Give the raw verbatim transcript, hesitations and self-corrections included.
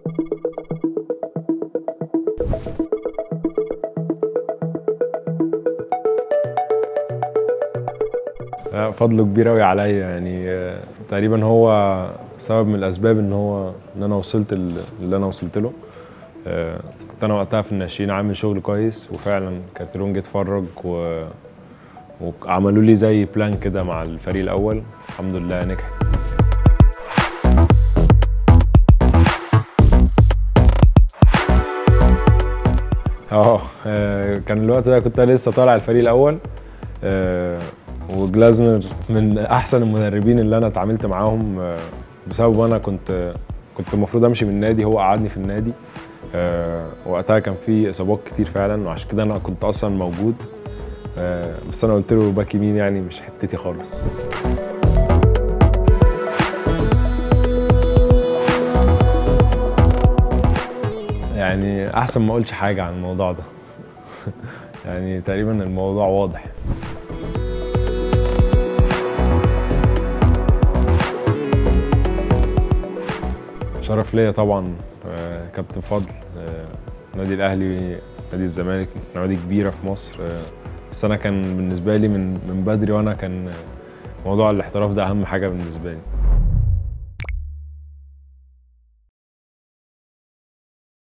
فضله كبير قوي عليا، يعني تقريبا هو سبب من الاسباب ان هو ان انا وصلت اللي انا وصلت له. كنت انا وقتها في الناشئين عامل شغل كويس، وفعلا كارتيرون جه اتفرج و... وعملوا لي زي بلان كده مع الفريق الاول، الحمد لله نجحت. اه كان الوقت ده كنت لسه طالع الفريق الاول، وجلازنر من احسن المدربين اللي انا اتعاملت معاهم، بسبب انا كنت كنت المفروض امشي من النادي، هو قعدني في النادي. وقتها كان في اصابات كتير فعلا، وعشان كده انا كنت اصلا موجود، بس انا قلت له باك يمين يعني مش حتتي خالص. يعني احسن ما اقولش حاجه عن الموضوع ده. يعني تقريبا الموضوع واضح. شرف ليا طبعا كابتن فضل. نادي الاهلي، نادي الزمالك نوادي كبيره في مصر، بس انا كان بالنسبه لي من من بدري وانا كان موضوع الاحتراف ده اهم حاجه بالنسبه لي.